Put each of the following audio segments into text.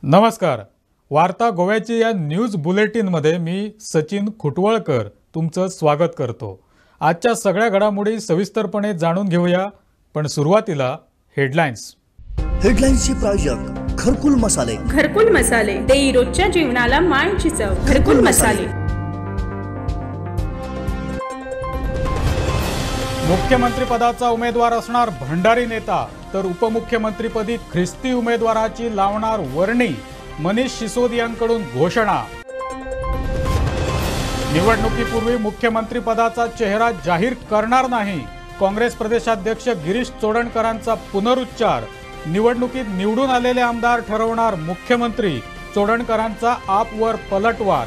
नमस्कार. वार्ता गोव्याची या न्यूज बुलेटिनमध्ये मी सचिन खुटवळकर तुमचं स्वागत करतो. आजच्या सगळ्या घडामोडी सविस्तरपणे जाणून घेऊया, पण सुरुवातीला हेडलाईन्स. हेडलाईन्सचे प्रायोजक घरकुल मसाले. घरकुल मसाले देई रोजच्या जीवनाला मायेची चव. घरकुल मसाले. मुख्यमंत्री पदाचा उमेदवार असणार भंडारी नेता, तर उपमुख्यमंत्रीपदी ख्रिस्ती उमेदवाराची लावणार वर्णी. मनीष सिसोदियांकडून घोषणा. निवडणुकीपूर्वी मुख्यमंत्री पदाचा चेहरा जाहीर करणार नाही, काँग्रेस प्रदेशाध्यक्ष गिरीश चोडणकरांचा पुनरुच्चार. निवडणुकीत निवडून आलेले आमदार ठरवणार मुख्यमंत्री, चोडणकरांचा आपवर पलटवार.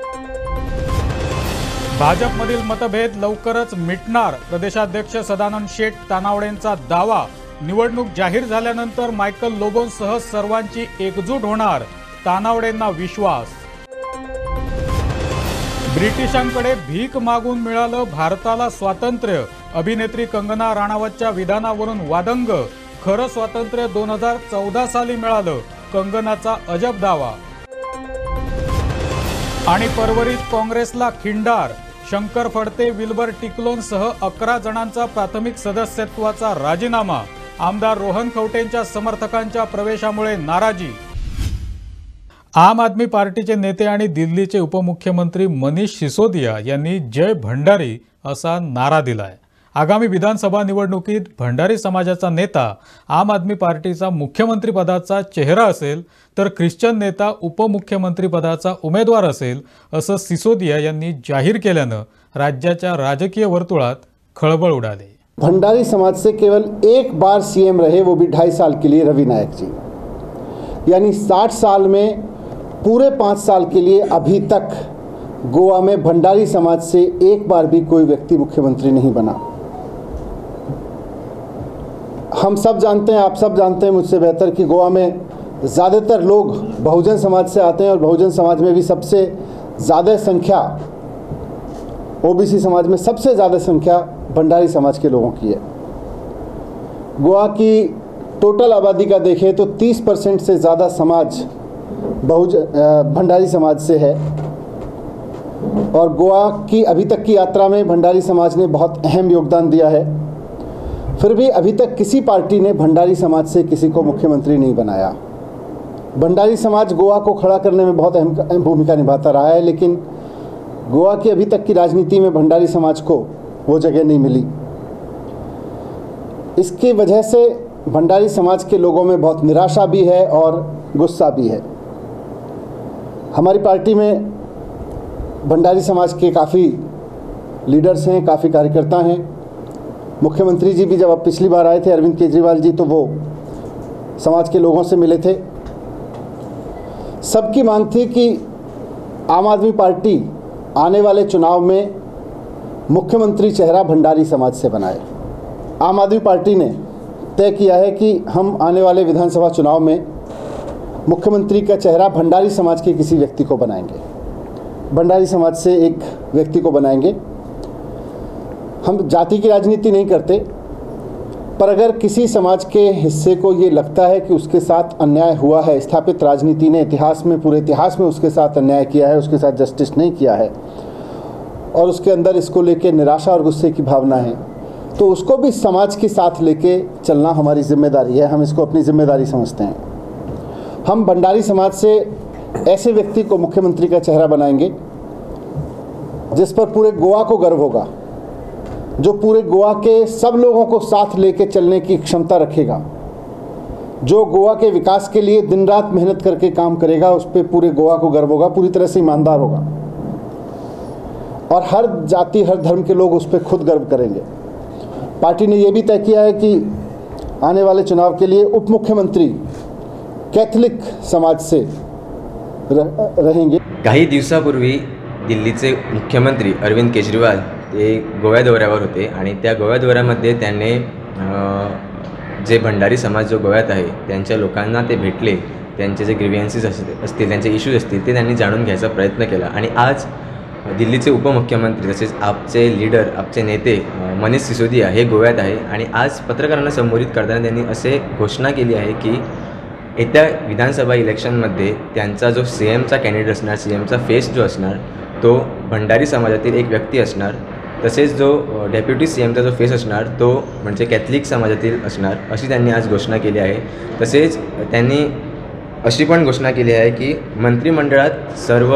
भाजपमधील मतभेद लवकरच मिटणार, प्रदेशाध्यक्ष सदानंद शेठ तानावडेंचा दावा. निवडणूक जाहीर झाल्यानंतर मायकल लोबोंसह सर्वांची एकजूट होणार, तानावडेंना विश्वास. ब्रिटिशांकडे भीक मागून मिळालं भारताला स्वातंत्र्य, अभिनेत्री कंगना राणावतच्या विधानावरून वादंग. खरं स्वातंत्र्य 2014 साली मिळालं, कंगनाचा अजब दावा. आणि परवरीत काँग्रेसला खिंडार, शंकर फडते, विल्बर टिकलोनसह 11 जणांचा प्राथमिक सदस्यत्वाचा राजीनामा. आमदार रोहन खवटेंच्या समर्थकांच्या प्रवेशामुळे नाराजी. आम आदमी पार्टीचे नेते आणि दिल्लीचे उपमुख्यमंत्री मनीष सिसोदिया यांनी जय भंडारी असा नारा दिलाय. आगामी विधानसभा निवडणुकीत भंडारी समाजाचा नेता आम आदमी पार्टीचा मुख्यमंत्री पदाचा चेहरा असेल, तर ख्रिश्चन नेता उपमुख्यमंत्री पदाचा उमेदवार असेल, असं सिसोदिया यांनी जाहीर केल्यानं राज्याच्या राजकीय वर्तुळात खळबळ उडाली. भंडारी समाज से केवल एक बार सीएम रहे, वो भी 2.5 साल के लिए रवि नायक जी. यानी 60 साल में पूरे 5 साल के लिए अभी तक गोवा में भंडारी समाज से एक बार भी कोई व्यक्ति मुख्यमंत्री नहीं बना. हम सब जानते हैं, आप सब जानते हैं मुझसे बेहतर कि गोवा में ज़्यादातर लोग बहुजन समाज से आते हैं और बहुजन समाज में भी सबसे ज़्यादा संख्या, ओबीसी समाज में सबसे ज़्यादा संख्या भंडारी समाज के लोगों की है. गोवा की टोटल आबादी का देखें तो 30% से ज़्यादा समाज भंडारी समाज से है. और गोवा की अभी तक की यात्रा में भंडारी समाज ने बहुत अहम योगदान दिया है. फिर भी अभी तक किसी पार्टी ने भंडारी समाज से किसी को मुख्यमंत्री नहीं बनाया. भंडारी समाज गोवा को खड़ा करने में बहुत अहम भूमिका निभाता रहा है, लेकिन गोवा की अभी तक की राजनीति में भंडारी समाज को वो जगह नहीं मिली. इसकी वजह से भंडारी समाज के लोगों में बहुत निराशा भी है और गुस्सा भी है. हमारी पार्टी में भंडारी समाज के काफ़ी लीडर्स हैं, काफ़ी कार्यकर्ता हैं. मुख्यमंत्री जी भी जब अब पिछली बार आए थे, अरविंद केजरीवाल जी, तो वो समाज के लोगों से मिले थे. सबकी मांग थी कि आम आदमी पार्टी आने वाले चुनाव में मुख्यमंत्री चेहरा भंडारी समाज से बनाए. आम आदमी पार्टी ने तय किया है कि हम आने वाले विधानसभा चुनाव में मुख्यमंत्री का चेहरा भंडारी समाज के किसी व्यक्ति को बनाएंगे, भंडारी समाज से एक व्यक्ति को बनाएंगे. हम जाति की राजनीति नहीं करते, पर अगर किसी समाज के हिस्से को ये लगता है कि उसके साथ अन्याय हुआ है, स्थापित राजनीति ने इतिहास में, पूरे इतिहास में उसके साथ अन्याय किया है, उसके साथ जस्टिस नहीं किया है, और उसके अंदर इसको लेके निराशा और गुस्से की भावना है, तो उसको भी समाज के साथ लेके चलना हमारी जिम्मेदारी है. हम इसको अपनी जिम्मेदारी समझते हैं. हम भंडारी समाज से ऐसे व्यक्ति को मुख्यमंत्री का चेहरा बनाएंगे जिस पर पूरे गोवा को गर्व होगा, जो पूरे गोवा के सब लोगों को साथ लेके चलने की क्षमता रखेगा, जो गोवा के विकास के लिए दिन रात मेहनत करके काम करेगा, उस पर पूरे गोवा को गर्व होगा, पूरी तरह से ईमानदार होगा, और हर जाति हर धर्म के लोग उस पर खुद गर्व करेंगे. पार्टी ने यह भी तय किया है कि आने वाले चुनाव के लिए उप मुख्यमंत्री कैथलिक समाज से रहेंगे. काही दिवसापूर्वी दिल्लीचे मुख्यमंत्री अरविंद केजरीवाल ते गोव्या दौऱ्यावर होते आणि त्या गोव्या दौऱ्यामध्ये त्यांनी जे भंडारी समाज जो गोव्यात आहे त्यांच्या लोकांना ते भेटले, त्यांचे जे ग्रीव्हन्सेस असतील, त्यांचे इश्यूज असतील ते त्यांनी जाणून घ्यायचा प्रयत्न केला. आणि आज दिल्लीचे उपमुख्यमंत्री तसेच आपचे लीडर, आपचे नेते मनीष सिसोदिया हे गोव्यात आहे. आणि आज पत्रकारांना संबोधित करताना त्यांनी असे घोषणा केली आहे की येत्या विधानसभा इलेक्शनमध्ये त्यांचा जो CMचा कॅन्डिडेट असणार, CMचा फेस जो असणार तो भंडारी समाजातील एक व्यक्ती असणार. तसेच जो डेप्युटी CMचा जो फेस असणार तो म्हणजे कॅथलिक समाजातील असणार, अशी त्यांनी आज घोषणा केली आहे. तसेच त्यांनी अशी पण घोषणा केली आहे की मंत्रिमंडळात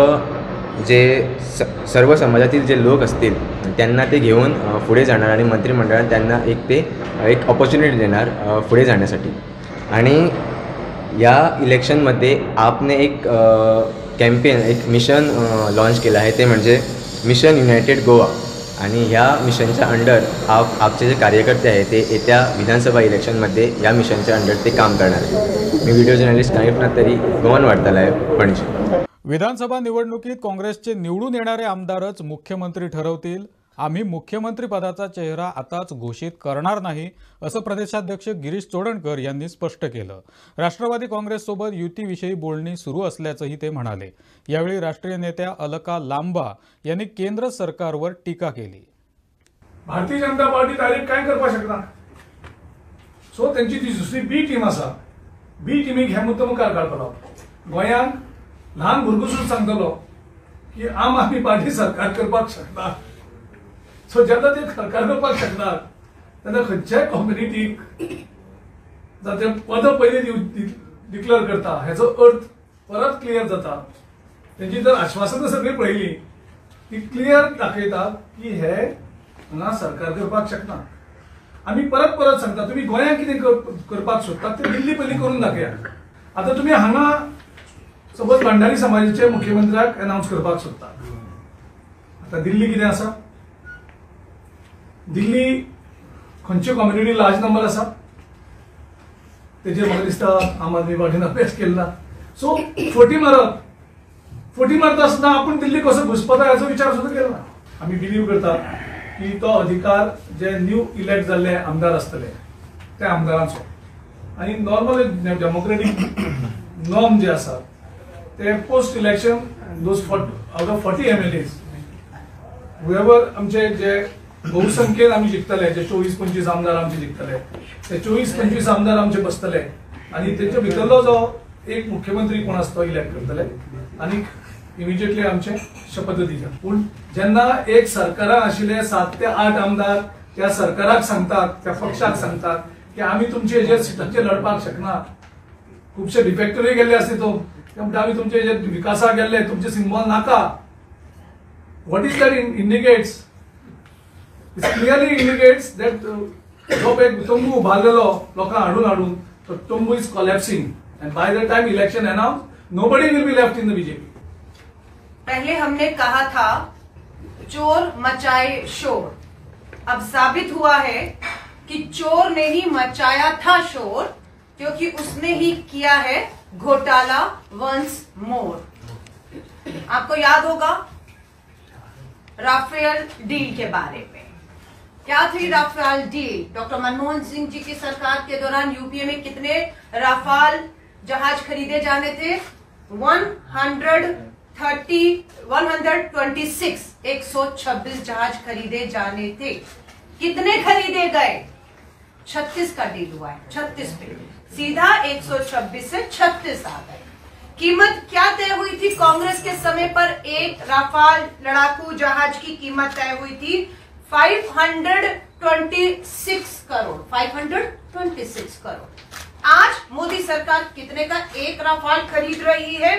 सर्व समाजातील जे लोक असतील त्यांना ते घेऊन पुढे जाणार आणि मंत्रिमंडळात त्यांना एक ऑपॉर्च्युनिटी देणार पुढे जाण्यासाठी. आणि या इलेक्शनमध्ये आपने एक कॅम्पेन, एक मिशन लॉन्च केलं आहे, ते म्हणजे मिशन युनायटेड गोवा. आणि ह्या मिशनच्या अंडर आपचे जे कार्यकर्ते आहेत ते येत्या विधानसभा इलेक्शनमध्ये या मिशनच्या अंडर ते काम करणार आहे. मी व्हिडिओ जर्नलिस्ट कानिफनाथ तरी, गोवन वार्तालाय, पणजी. विधानसभा निवडणुकीत काँग्रेसचे निवडून येणारे आमदारच मुख्यमंत्री ठरवतील. आम्ही मुख्यमंत्री पदाचा चेहरा आताच घोषित करणार नाही, असं प्रदेशाध्यक्ष गिरीश चोडणकर यांनी स्पष्ट केलं. राष्ट्रवादी काँग्रेससोबत युतीविषयी बोलणी सुरू असल्याचंही ते म्हणाले. यावेळी राष्ट्रीय नेत्या अलका लांबा यांनी केंद्र सरकारवर टीका केली. भारतीय जनता पार्टी डायरेक्ट काय करपा शकना. सो त्यांची ती दुसरी बी टीम आसा, बी टीमीक हे मुद्दे मुखार काडटलो. गोंयांत ल्हान भुरगो सुद्दां सांगतलो की आम आदमी पार्टी सरकार करपाक शकना. सो जेन्ना ते सरकार करपाक शकनात तेन्ना खंयच्याय कम्युनिटीक जर ते पद पयलीं डिक्लेअर करता हेचो अर्थ परत क्लियर जाता. तेंची जर आश्वासनां सगळीं पळयलीं ती क्लियर दाखयतात की हे हांगा सरकार करपाक शकना. आमी परत परत सांगता तुमी गोंयांत कितें करपाक सोदतात ते दिल्ली पयलीं करून दाखया. आतां तुमी हांगा सपोज भंडारी समाजाचे मुख्यमंत्र्याक अनाउन्स करपाक सोदतात. आतां दिल्ली कितें आसा, दिल्ली खंयच्यो कम्युनिटी लार्ज नंबर आसा तेजेर म्हाका दिसता आम आदमी पार्टीन अभ्यास केलो ना. सो फटी मारता आसतना आपूण दिल्ली कसो घुसपता हाचो विचार सुद्दां केलो ना. आमी बिलीव करतात की तो अधिकार जे न्यू इलेक्ट जाल्ले आमदार आसतले त्या आमदारांचो आनी नॉर्मल डेमोक्रेटीक नॉर्म जे आसा ते post election those out of 40 MLAs however आमचे जे बहुसंख्येन आमी जिखतले, जे 24-25 आमदार आमचे जिखतले, ते 24-25 आमदार आमचे बसतले आनी तेचे भितरलो जो एक मुख्यमंत्री कोण आसा तो इलेक्ट करतले आनी इमिजिएटली आमचे शपथ दिता. पूण जेन्ना एक सरकारान आशिल्ले 7 ते 8 आमदार त्या सरकाराक सांगतात, त्या पक्षाक सांगतात की आमी तुमचे हेजेर सिटाचेर लढपाक शकना, खुबशे डिफेक्टरी गेल्ले आसले तो म्हणटा आमी तुमचे जे विकासाक गेल्ले, तुमचे सिंबल नाका. What is that indicates? It clearly indicates that जो एक तंबू उबारलेलो लोकांक हाडून तो तंबू is collapsing and by the time election announce nobody will be left in the BJP. पहले हमने कहा था चोर मचाए शोर. अब साबित हुआ है कि चोर ने ही मचाया था शोर, क्योंकि उसने ही किया है घोटाला वंस मोर. आपको याद होगा राफेल डील के बारे में. क्या थी Rafale deal? Doctor Manmohan Singh ji की सरकार के दौरान यूपीए में कितने राफेल जहाज खरीदे जाने थे? 126 जहाज खरीदे जाने थे. कितने खरीदे गए? 36 का डील हुआ है. 36 पे सीधा 126 से 36 आ गए. कीमत क्या तय हुई थी कांग्रेस के समय पर? एक राफेल लड़ाकू जहाज की कीमत तय हुई थी 526 करोड़. 526 करोड़. आज मोदी सरकार कितने का एक राफेल खरीद रही है?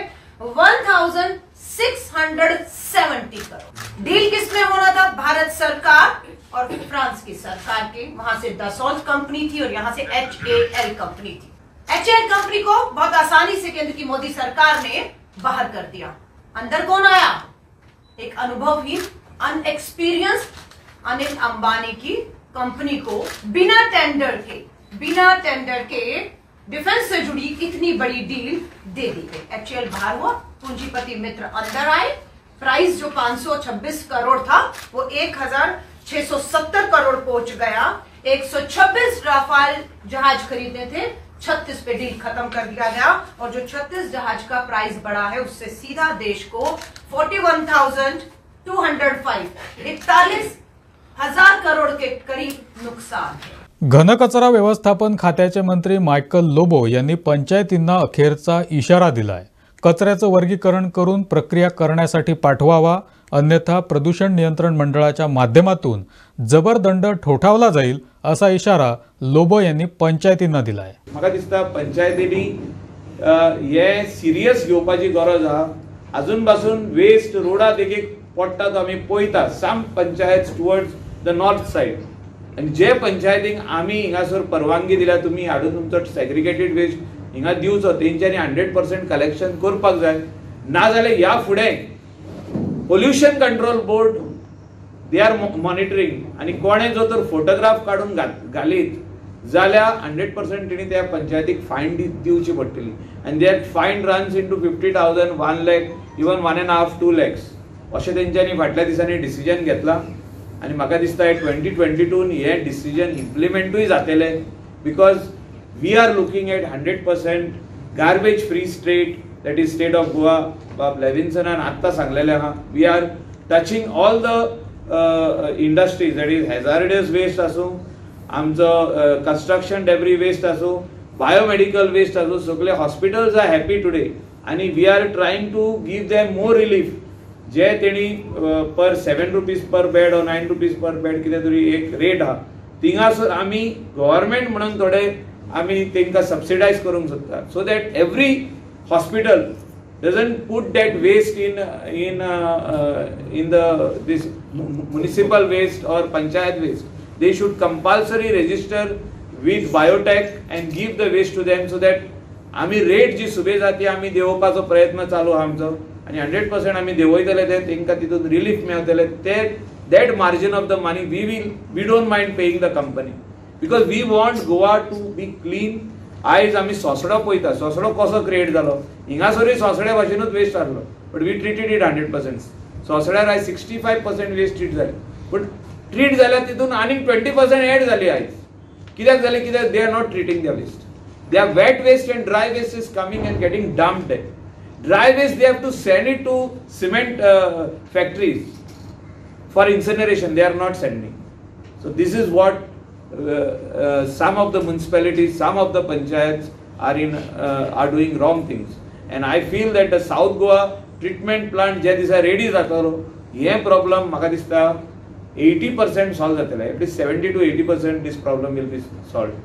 1670 करोड़. डील किसमें होना था? भारत सरकार और फ्रांस की सरकार के. वहां से दसॉल्ट कंपनी थी और यहां से HAL कंपनी थी. HAL कंपनी को बहुत आसानी से केंद्र की मोदी सरकार ने बाहर कर दिया. अंदर कौन आया? एक अनुभवहीन, अनएक्सपीरियंस्ड अनिल अंबानी की कंपनी को बिना टेंडर के डिफेंस से जुड़ी इतनी बड़ी डील दे दी गई. HAL बाहर हुआ, पूंजीपति मित्र अंदर आए. प्राइस जो 526 करोड़ था वो 1670 करोड़ पहुंच गया. 126 राफेल जहाज खरीदने थे, 36 पे डील खत्म कर दिया गया. और जो 36 जहाज का प्राइस बढ़ा है उससे सीधा देश को 41,205 41,000 करोड़ के करीब नुकसान है. घनकचरा व्यवस्थापन खात्याचे मंत्री मायकल लोबो यांनी पंचायतींना अखेरचा इशारा दिलाय. कचऱ्याचं वर्गीकरण करून प्रक्रिया करण्यासाठी पाठवावा, अन्यथा प्रदूषण नियंत्रण मंडळाच्या माध्यमातून जबर दंड ठोठावला जाईल असा इशारा लोबो यांनी पंचायतींना दिलाय. म्हाका दिसता पंचायतींनी हे सिरियस घेवपाची गरज आहा. अजून पासून वेस्ट रोडार एक पडटा तो आमी पळयता. Some panchayat towards the north side आणि जे पंचायतींक आमी हिंगासर परवानगी दिल्या तुमी हाडून तुमचो सेग्रिगेटेड वेस्ट हिंगा दिवचो, तेंच्यांनी 100% कलेक्शन करपाक जाय. नाजाल्यार ह्या फुडें pollution control board they are monitoring आणि कोणे जो तर फोटोग्राफ काढून घालीत जाल्यार 100% तेणी त्या पंचायतीक फायन दिवची पडटली. आनी that fine runs into 50,000, 1 lakh, even 1.5 2 lakhs अशें तेंच्यांनी फाटल्या दिसांनी डिसिजन घेतला. आणि म्हाका दिसता 2022 हे डिसिजन इम्प्लिमेंटूय जातले, because we are looking at 100% garbage free state, that is state of Goa. बाब लेविन्सनान आत्तां सांगलेलें आहा. We are touching all the industries, that is hazardous waste आसूं, आमचो कन्स्ट्रक्शन डेब्री वेस्ट आसूं, बायोमेडिकल वेस्ट आसूं, सगळे हॉस्पिटल्स आर हॅपी टुडे. आणि we are trying to give them more relief. जे तेणी पर 7 rupees पर बेड और 9 rupees पर बेड कितें तरी एक रेट आहा, थिंगासर आमी गव्हर्नमेंट म्हणून थोडे आमी तेंकां सबसिडायज करूंक सोदता, so that every hospital doesn't put that waste in the this municipal waste or panchayat waste. They should compulsory register with biotech and give the waste to them, so that आमी रेट जी सुबेज आहा ती आमी देंवोवपाचो प्रयत्न चालू आहा आमचो. आणि 100% आम्ही देवयतले ते तेंका तितून रिलीफ मेळटले. ते that margin of the money we don't mind paying the company, because we want Goa to be clean. आयज आमी सोसडो पळयता, सोसडो कसो क्रिएट जालो. हिंगासरूय सोसड्या भाशेनूच वेस्ट आहलो, बट वी ट्रिटेड इट 100%. सोसड्यार आयज 65% वेस्ट ट्रीट जाले, बट ट्रीट जाल्यार तितून आनीक 20% एड जाली आयज. कित्याक जालें? कित्याक they are not treating the waste. They are wet waste and dry waste is coming and getting dumped. Dry waste they have to send it to cement factories for incineration. They are not sending. So this is what some of the municipalities, some of the panchayats are doing wrong things. And I feel that the South Goa treatment plant जे दिसा ready जातलो, हे problem म्हाका दिसता 80% solve जातले. At least 70 to 80% this problem will be solved.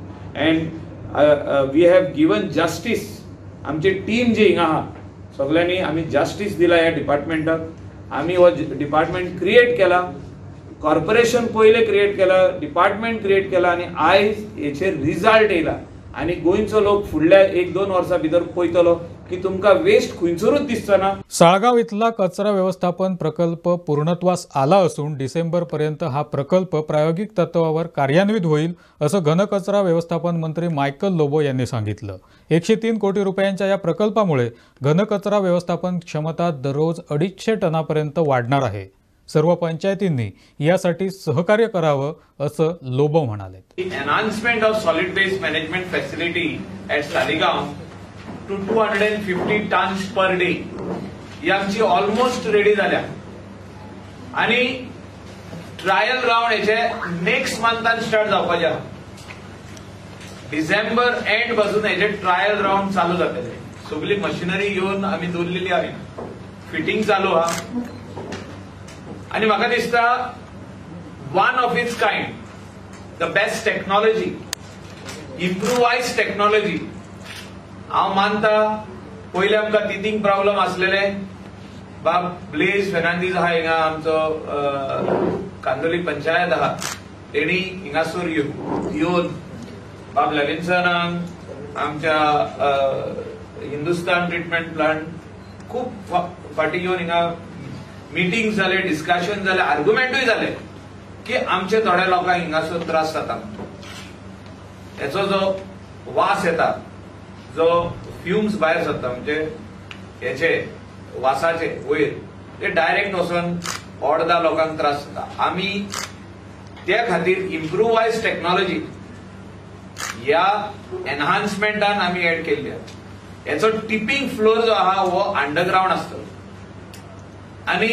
And we have given justice. आमची team जी हिंगा आहा सगळ्यांनी आम्ही जस्टिस दिला ह्या डिपार्टमेंटाक. आम्ही हो डिपार्टमेंट क्रिएट केला, कॉर्पोरेशन पहिले क्रिएट केला, डिपार्टमेंट क्रिएट केला, आणि आयज हेचे रिजल्ट येयला. आणि गोंयचो लोक फुडल्या 1-2 वर्सां भितर पळयतलो की तुमकां वेस्ट खंयसरूच दिसचो ना. साळगाव इथला कचरा व्यवस्थापन प्रकल्प पूर्णत्वास आला असून डिसेंबरपर्यंत हा प्रकल्प प्रायोगिक तत्वावर कार्यान्वित होईल असं घनकचरा व्यवस्थापन मंत्री मायकल लोबो यांनी सांगितलं. 103 कोटी रुपयांच्या या प्रकल्पामुळे घनकचरा व्यवस्थापन क्षमता दररोज 250 टनापर्यंत वाढणार आहे. सर्व पंचायतींनी यासाठी सहकार्य करावं असं लोबो म्हणाले. Enhancement of solid waste management facility at Saligao to 250 tons per day ही आमची ऑलमोस्ट रेडी झाल्या. आणि ट्रायल राउंड हेचे नेक्स्ट मंथान स्टार्ट जावपाचे आहा. डिसेंबर एंड पासून हेचे ट्रायल राउंड चालू जातले. सगळी मशिनरी घेऊन आम्ही दवरलेली आहे, फिटिंग चालू आहा. आणि म्हाका दिसता one of its kind, the best technology, improvise technology. हांव मानता पयले आमकां तितींग प्रॉब्लम आसलेले. बाब ब्लेज फेर्नांदीस आहा हिंगा, आमचो कांदोली पंचायत आहा, तेणी हिंगासर येवन बाब लेविन्सनाक आमच्या हिंदुस्तान ट्रीटमेंट प्लांट खूब फाटी येवन हिंगा मीटिंग जाले, डिस्कशन जाले, आर्ग्युमेंटूय जाले की आमचे थोड्या लोकांक हिंगासर त्रास जाता. हेचो जो वास येता, जो फ्युम्स भायर सरता म्हणजे हेचे वासाचे वयर, ते डायरेक्ट वचून अर्दा लोकांक त्रास जाता. आमी त्या खातीर इम्प्रुवाइज टेक्नॉलॉजी ह्या एनहान्समेंटान आमी एड केल्ली. हेचो टिपिंग फ्लोर जो आहा हो अंडरग्राउंड आसतलो. आणि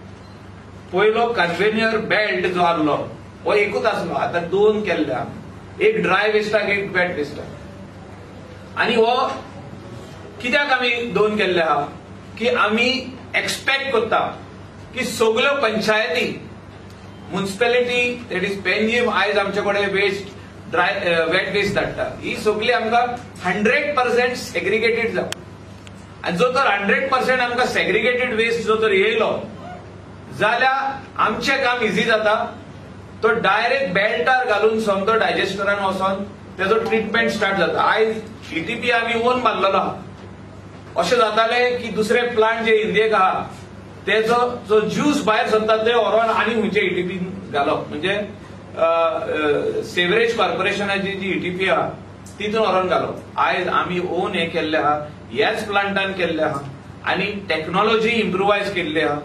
पयलो कन्व्हेनियर बेल्ट जो आसलो हो एकूच आसलो, आता 2 केल्ले. एक ड्राय वेस्टाक एक वेट वेस्टाक. आणि हो कित्याक आमी दोन केल्ले आहा की आमी एक्सपेक्ट करता की सगळ्यो पंचायती म्युनिसिपॅलिटी दॅट इज पेंजीम आयज आमचे कडेन वेस्ट ड्राय वेट वेस्ट धाडटा ही सगळी आमकां 100% सेग्रिगेटेड जावं. आणि जो तर 100% आमकां सेग्रिगेटेड वेस्ट जो तर येयलो जाल्यार आमचें काम इझी जाता. तो डायरेक्ट बेल्टार घालून समतो डायजेस्टरान वचोन तेजो ट्रिटमेंट स्टार्ट जाता. आयज ETP आमी ओन बांदलेलो आहा. अशें जातालें की दुसरे प्लांट जे इंडियेक आहा तेजो जो ज्यूस भायर सरता ते व्हरोन आनी खंयचे ETP घालप. म्हणजे सेवरेज कॉर्पोरेशनाची जी ETP आहा तितून व्हरोन घालप. आयज आमी ओन हे केल्ले आहा, ह्याच प्लांटान केल्ले आहा आनी टेक्नॉलॉजी इम्प्रुवायज केल्ली आहा.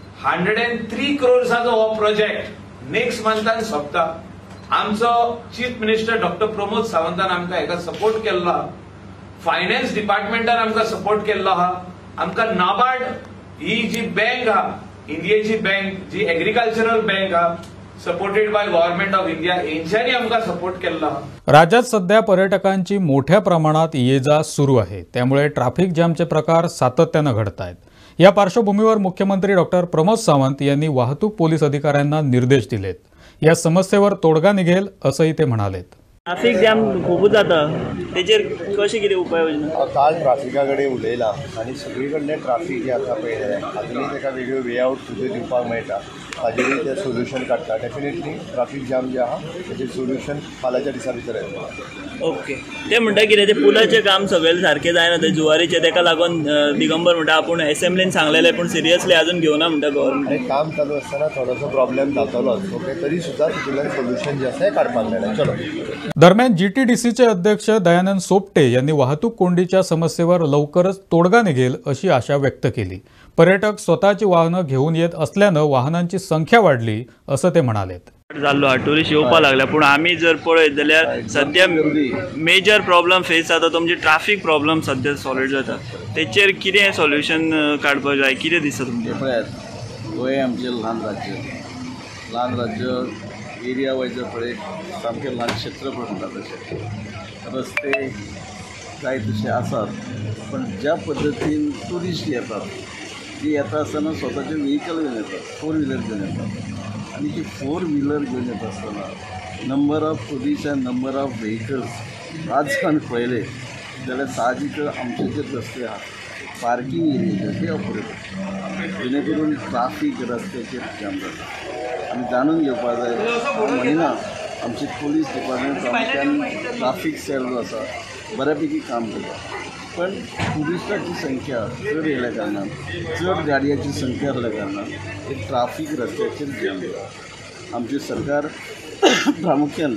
103 crores हो प्रोजेक्ट नेक्स्ट मंथान सोंपता. आमचो चीफ मिनिस्टर डॉक्टर प्रमोद सावंतान आमकां हेका सपोर्ट केल्लो आहा. फायनान्स डिपार्टमेंटान आमकां सपोर्ट केल्लो आहा. आमकां नाबार्ड ही जी बँक आहा इंडियेची बँक जी एग्रीकल्चरल बँक आहा supported by government of India हेंच्यांनी आमकां सपोर्ट केल्लो आहा. राज्यात सध्या पर्यटकांची मोठ्या प्रमाणात ये-जा सुरू आहे. त्यामुळे ट्रॅफिक जॅमचे प्रकार सातत्यानं घडत आहेत. या पार्श्वभूमीवर मुख्यमंत्री डॉक्टर प्रमोद सावंत यांनी वाहतूक पोलीस अधिकाऱ्यांना निर्देश दिलेत. या समस्येवर तोडगा निघेल असंही ते म्हणालेत. ट्राफिक जॅम खूप जाता तेचेर कशी कितें उपाय योजना. काल ट्राफिका कडेन उलयला आनी सगळी कडलें ट्राफीक जें आसा पळय हातूंतय ताका वेगळ्यो वे आवट सुद्दां दिवपाक मेळटा. हाजेरूय ते सोल्युशन काडटा. डेफिनेटली ट्राफीक जॅम जे आहा तेजेर सोल्युशन फाल्यांच्या दिसा भितर येता. ओके. ते म्हणटा कितें ते पुलाचें काम सगळें सारकें जायना ते जुवारीचें ताका लागून दिगंबर म्हणटा आपूण असेंब्लीन सांगलेलें पूण सिरियसली आजून घेवना म्हणटा गव्हर्नमेंट. काम चालू आसतना थोडोसो प्रॉब्लेम जातलोच. ओके तरी सुद्दां तितूंतल्यान सोल्युशन जें आसा हें काडपाक मेळटा. चलो. दरम्यान GTDCचे अध्यक्ष दयानंद सोपटे यांनी वाहतूक कोंडीच्या समस्येवर लवकरच तोडगा निघेल अशी आशा व्यक्त केली. पर्यटक स्वतःची वाहनं घेऊन येत असल्यानं वाहनांची संख्या वाढली असं ते म्हणालेत. जाल्लो हा टुरिस्ट येवपाक लागल्या पूण आमी जर पळयत जाल्यार सद्या मेजर प्रॉब्लम फेस जाता तो म्हणजे ट्राफीक प्रॉब्लम सद्या सॉल्व जाता. तेचेर कितें सोल्युशन काडपाक जाय कितें दिसता तुमकां. पळयात गोंय आमचें ल्हान राज्य एरिया वायज जर पळय सामकें ल्हान क्षेत्रफळ म्हणटा तशें रस्ते जाय तशे आसात. पण ज्या पद्दतीन ट्युरिस्ट येतात ती येता आसतना स्वताचे व्हेहिकल घेवन येतात 4 व्हिलर घेवन येतात आनी ती 4 व्हिलर घेवन येता आसतना number of tourist and number of vehicles आजकाल पळयले जाल्यार साहजीक आमचे जे रस्ते आहा पार्किंग एरिया ते ऑपरेट जेणे करून ट्राफीक रस्त्याचेर जाम जाता. आमी जाणून घेवपाक जाय म्हयना आमची पुलीस डिपार्टमेंट प्रामुख्यान ट्राफीक सेल जो आसा बऱ्यापैकी काम करता. पण टुरिस्टाची संख्या चड येयल्या कारणान चड गाडयांची संख्या आसल्या कारणान एक ट्राफीक रस्त्याचेर जाम जाता. आमचे सरकार प्रामुख्यान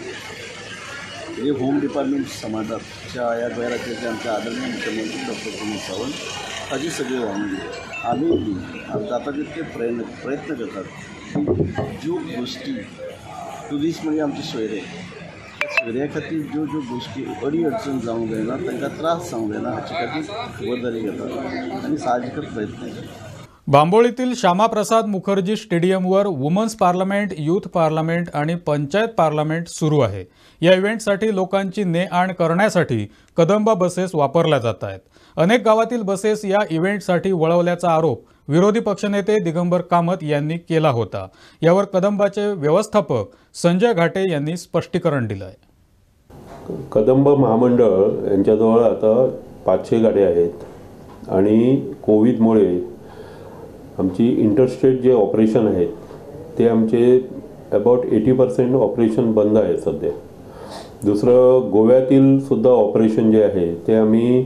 जे होम डिपार्टमेंट सांबाळटात अशा ह्या गोंयराज्याचे आमचे आदरणीय मुख्यमंत्री डॉक्टर प्रमोद सावंत हाची सगळी वावणी आमी जाता तितके प्रयत्न करतात ज्यो गोष्टी ट्युरिस्ट म्हणजे आमचे सोयरे सोयऱ्या खातीर ज्यो गोष्टी अडी अडचण जावंक जायना तांकां त्रास जावंक जायना हाचे खातीर खबरदारी घेतात आनी साहजिकच प्रयत्न करतात. बांबोळीतील श्यामाप्रसाद मुखर्जी स्टेडियमवर वुमन्स पार्लमेंट, यूथ पार्लमेंट आणि पंचायत पार्लमेंट सुरू आहे. या इव्हेंटसाठी लोकांची ने-आण करण्यासाठी कदंबा बसेस वापरल्या जात आहेत. अनेक गावातील बसेस या इव्हेंटसाठी वळवल्याचा आरोप विरोधी पक्षनेते दिगंबर कामत यांनी केला होता. यावर कदंबाचे व्यवस्थापक संजय घाटे यांनी स्पष्टीकरण दिलं आहे. कदंब महामंडळ यांच्याजवळ आता 500 गाड्या आहेत आणि कोविडमुळे आमची इंटरस्टेट जे ऑपरेशन आहेत ते आमचे अबाउट 80% ऑपरेशन बंद आहे सध्या. दुसरं गोव्यातील सुद्धा ऑपरेशन जे आहे ते आम्ही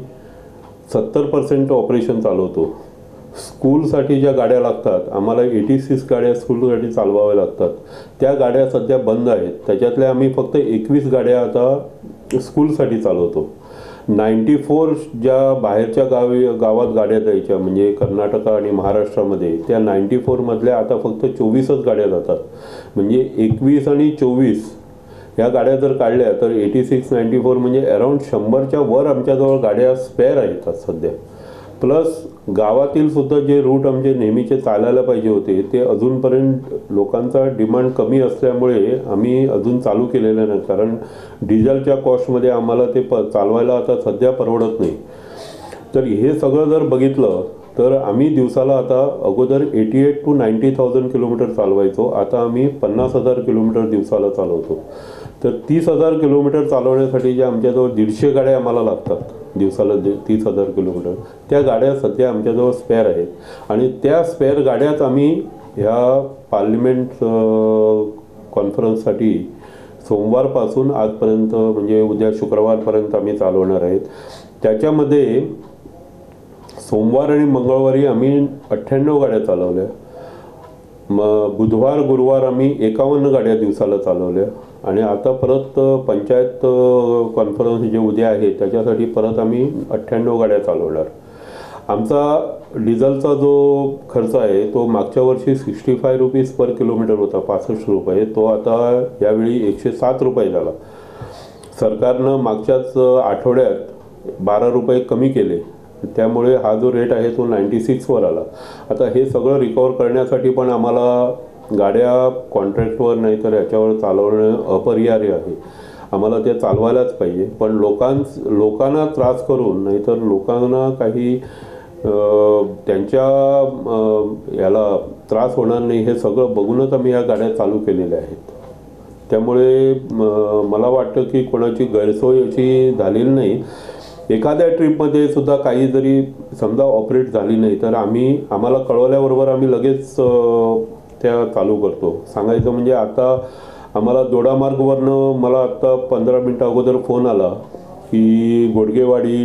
70% ऑपरेशन चालवतो. स्कूलसाठी ज्या गाड्या लागतात आम्हाला 86 गाड्या स्कूलसाठी चालवाव्या लागतात. त्या गाड्या सध्या बंद आहेत. त्याच्यातल्या आम्ही फक्त 21 गाड्या आता स्कूलसाठी चालवतो. 94 ज्या बाहेरच्या गावात गाड्या जायच्या म्हणजे कर्नाटक आणि महाराष्ट्रामध्ये त्या 94 मधल्या आता फक्त 24च गाड्या जातात. म्हणजे 21 आणि 24 ह्या गाड्या जर काढल्या तर 86, 94 म्हणजे अराउंड 100च्या वर आमच्याजवळ गाड्या स्पेअर आहेत सध्या. प्लस गावातील सुद्धा जे रूट आमचे नेहमीचे चालायला पाहिजे होते ते अजूनपर्यंत लोकांचा डिमांड कमी असल्यामुळे आम्ही अजून चालू केलेलं नाही, कारण डिझेलच्या कॉस्टमध्ये आम्हाला ते चालवायला आता सध्या परवडत नाही. तर हे सगळं जर बघितलं तर आम्ही दिवसाला आता अगोदर 88 to 90,000 किलोमीटर चालवायचो, आता आम्ही 50,000 किलोमीटर दिवसाला चालवतो. तर 30,000 किलोमीटर चालवण्यासाठी जे आमच्याजवळ 150 गाड्या आम्हाला लागतात दिवसाला 30,000 किलोमीटर, त्या गाड्या सध्या आमच्याजवळ स्पेअर आहेत. आणि त्या स्पेअर गाड्याच आम्ही ह्या पार्लिमेंट कॉन्फरन्ससाठी सोमवारपासून आजपर्यंत म्हणजे उद्या शुक्रवारपर्यंत आम्ही चालवणार आहेत. त्याच्यामध्ये सोमवार आणि मंगळवारी आम्ही 98 गाड्या चालवल्या, बुधवार गुरुवार आम्ही 51 गाड्या दिवसाला चालवल्या. आणि आता परत पंचायत कॉन्फरन्स जे उद्या आहे त्याच्यासाठी परत आम्ही 98 गाड्या चालवणार. आमचा डिझेलचा जो खर्च आहे तो मागच्या वर्षी 65 रुपीज पर किलोमीटर होता, 65 रुपये, तो आता यावेळी 107 रुपये झाला. सरकारनं मागच्याच आठवड्यात 12 रुपये कमी केले, त्यामुळे हा जो रेट आहे तो 96वर आला. आता हे सगळं रिकवर करण्यासाठी पण आम्हाला गाड्या कॉन्ट्रॅक्टवर नाही तर याच्यावर चालवणं अपरिहार्य आहे. आम्हाला ते चालवायलाच पाहिजे, पण लोकांना त्रास करून नाहीतर लोकांना काही त्यांच्या याला त्रास होणार नाही हे सगळं बघूनच आम्ही या गाड्या चालू केलेल्या आहेत. त्यामुळे मला वाटतं की कोणाची गैरसोय अशी झालेली नाही. एखाद्या ट्रिपमध्ये सुद्धा काही जरी समजा ऑपरेट झाली नाही तर आम्हाला कळवल्याबरोबर आम्ही लगेच त्या चालू करतो. सांगायचं म्हणजे आता आम्हाला दोडामार्गवरनं मला आत्ता 15 मिनटं अगोदर फोन आला की घोडगेवाडी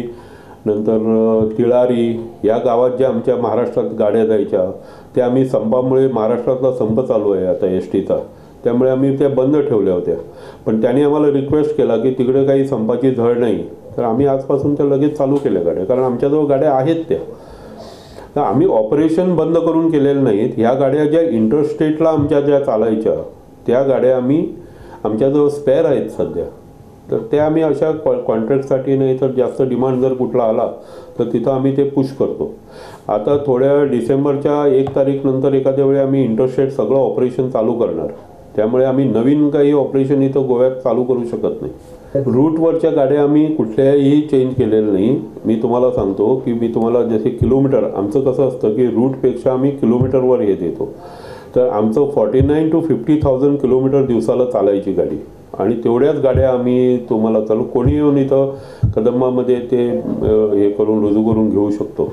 नंतर तिळारी या गावात ज्या आमच्या महाराष्ट्रात गाड्या जायच्या त्या आम्ही संपामुळे, महाराष्ट्रातला संप चालू आहे आता एसटीचा, त्यामुळे आम्ही त्या बंद ठेवल्या होत्या. पण त्यांनी आम्हाला रिक्वेस्ट केला की तिकडे काही संपाची झळ नाही, तर आम्ही आजपासून त्या लगेच चालू केल्या गाड्या, कारण आमच्याजवळ गाड्या आहेत त्या. तर आम्ही ऑपरेशन बंद करून केलेलं नाहीत. ह्या गाड्या ज्या इंटरस्टेटला आमच्या ज्या चालायच्या त्या गाड्या आमच्याजवळ स्पेअर आहेत सध्या, तर त्या आम्ही अशा कॉन्ट्रॅक्टसाठी नाही तर जास्त डिमांड जर कुठला आला तर तिथं आम्ही ते पुश करतो. आता थोड्या डिसेंबरच्या 1 तारीखनंतर एखाद्या वेळी आम्ही इंटरस्टेट सगळं ऑपरेशन चालू करणार, त्यामुळे आम्ही नवीन काही ऑपरेशन इथं गोव्यात चालू करू शकत नाही. रूटवरच्या गाड्या आम्ही कुठल्याही चेंज केलेल्या नाही. मी तुम्हाला सांगतो की मी तुम्हाला जसे किलोमीटर, आमचं कसं असतं की रूटपेक्षा आम्ही किलोमीटरवर हे देतो. तर आमचं 49 to 50,000 किलोमीटर दिवसाला चालायची गाडी, आणि तेवढ्याच गाड्या आम्ही तुम्हाला चालू कोणी येऊन इथं कदंबामध्ये ते हे करून रुजू करून घेऊ शकतो.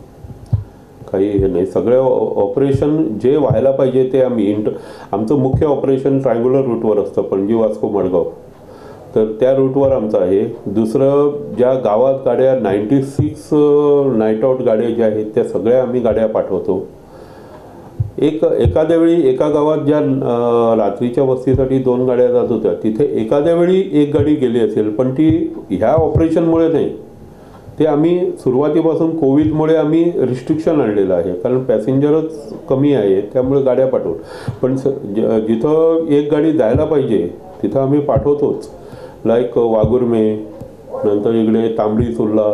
काही हे नाही. सगळ्या ऑपरेशन जे व्हायला पाहिजे ते आमचं मुख्य ऑपरेशन ट्रायंग्युलर रूटवर असतं, पणजी वास्को मडगाव, तर त्या रूटवर आमचं आहे. दुसरं ज्या गावात गाड्या 96 नाईट आउट गाड्या ज्या आहेत त्या सगळ्या आम्ही गाड्या पाठवतो. एखाद्या वेळी एका गावात ज्या रात्रीच्या वस्तीसाठी 2 गाड्या जात होत्या तिथे एखाद्या वेळी 1 गाडी गेली असेल, पण ती ह्या ऑपरेशनमुळे नाही, ते आम्ही सुरुवातीपासून कोविडमुळे आम्ही रिस्ट्रिक्शन आणलेलं आहे, कारण पॅसेंजरच कमी आहे त्यामुळे गाड्या पाठवू. पण जिथं 1 गाडी जायला पाहिजे तिथं आम्ही पाठवतोच. लाईक वागुर्मे, नंतर इकडे तांबडी सुर्ला,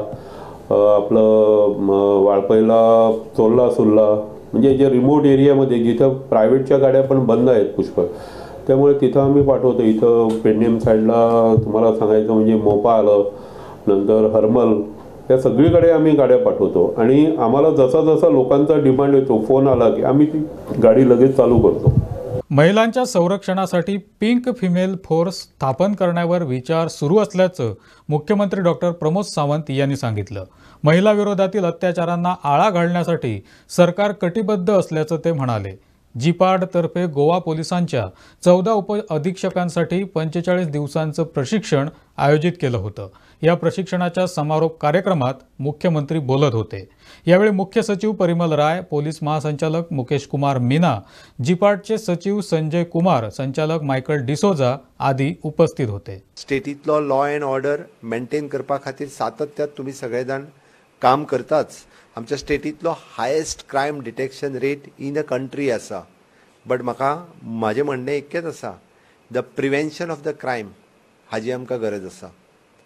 आपलं वाळपैला चोल्ला सुर्ला, म्हणजे जे रिमोट एरियामध्ये जिथं प्रायव्हेटच्या गाड्या पण बंद आहेत पुष्कळ, त्यामुळे तिथं आम्ही पाठवतो. इथं पेडनेम साईडला तुम्हाला सांगायचं म्हणजे मोपा आलं, नंतर हरमल, या सगळीकडे आम्ही गाड्या पाठवतो. आणि आम्हाला जसा जसा लोकांचा डिमांड येतो, फोन आला की आम्ही ती गाडी लगेच चालू करतो. महिलांच्या संरक्षणासाठी पिंक फिमेल फोर्स स्थापन करण्यावर विचार सुरू असल्याचं मुख्यमंत्री डॉक्टर प्रमोद सावंत यांनी सांगितलं. महिला विरोधातील अत्याचारांना आळा घालण्यासाठी सरकार कटिबद्ध असल्याचं ते म्हणाले. जिपाड तर्फे गोवा पोलिसांच्या 14 उपअधीक्षकांसाठी 45 दिवसांचं प्रशिक्षण आयोजित केलं होतं. या प्रशिक्षणाच्या समारोप कार्यक्रमात मुख्यमंत्री बोलत होते. यावेळी मुख्य सचिव परिमल राय, पोलीस महासंचालक मुकेश कुमार मीना, जिपाडचे सचिव संजय कुमार, संचालक मायकल डिसोजा आदी उपस्थित होते. स्टेटीतलो लॉ अँड ऑर्डर मेंटेन करपा खातीर सातत्यात तुम्ही सगळेजाण काम करताच. आमच्या स्टेटीतलो highest crime detection rate in the country आसा. बट म्हाजें म्हणणें एकच आसा, the prevention of the crime हाजी आमकां गरज आसा.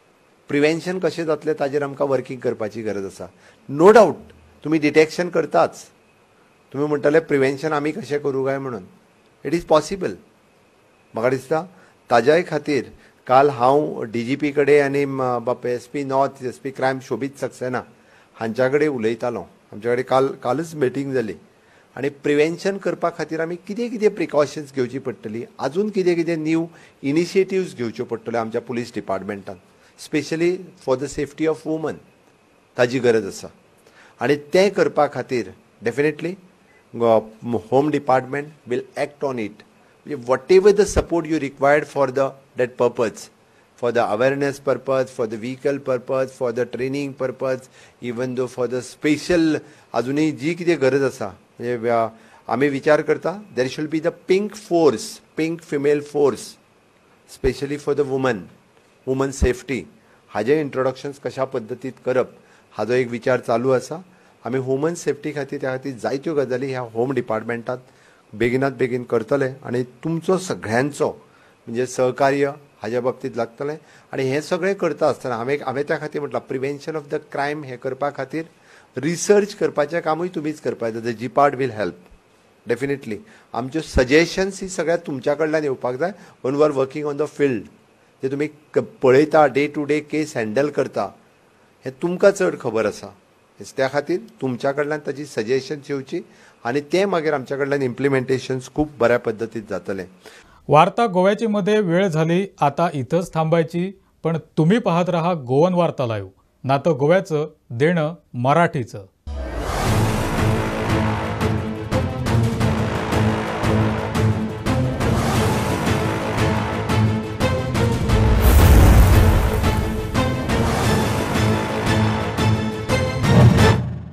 प्रिव्हेन्शन कशें जातलें ताजेर आमकां वर्किंग करपाची गरज आसा. नो डावट तुमी डिटेक्शन करताच. तुमी म्हणटले प्रिव्हेन्शन आमी कशें करूं काय म्हणून. It is possible. म्हाका दिसता ताज्याय खातीर काल हांव DGP कडेन आनी बापा SP north SP crime Shobhit Saxena हांच्या कडेन उलयतालो. आमच्या कडेन कालच मिटींग जाली आनी प्रिव्हेन्शन करपा खातीर आमी कितें कितें प्रिकॉशन्स घेवची पडटली, आजून कितें कितें न्यू इनिशिएटिव्स घेवच्यो पडटल्यो आमच्या पुलीस डिपार्टमेंटान, specially for the safety of women. ताजी गरज आसा आनी तें करपा खातीर definitely home department will act on it. whatever the support you required for that purpose, for the awareness purpose, for the vehicle purpose, for the training purpose, even though for the special अजूनही जी कितें गरज आसा म्हणजे आमी विचार करता there should be the pink female force specially for the women safety. हाजे introductions कशा पद्दतीत करप हाजो एक विचार चालू आसा. आमी वुमन सेफ्टी खातीर त्या खातीर जायत्यो गजाली ह्या होम डिपार्टमेंटात बेगिनात बेगीन करतले आनी तुमचो सगळ्यांचो म्हणजे सहकार्य हाज्या बाबतींत लागतलें. आनी हें सगळें करता आसतना हांवें त्या खातीर म्हटलां प्रिव्हेन्शन ऑफ द क्रायम हें करपा खातीर रिसर्च करपाचें कामूय तुमीच करपाक जाय. The GPART will help definitely. आमच्यो सजेशन्स ही सगळ्यात तुमच्या कडल्यान येवपाक जाय. When we are working on the field जे तुमी पळयता day to day case handle करता हें तुमकां चड खबर आसा. त्या खातीर तुमच्या कडल्यान ताची सजेशन्स येवची आनी ते मागीर आमच्या कडल्यान इम्प्लिमेंटेशन्स खूब बऱ्या पद्दतीन जातले. वार्ता गोव्याची मध्ये वेळ झाली आता इथंच थांबायची. पण तुम्ही पाहत रहा गोवन वार्ता लाईव्ह. नातं गोव्याचं देणं मराठीचं.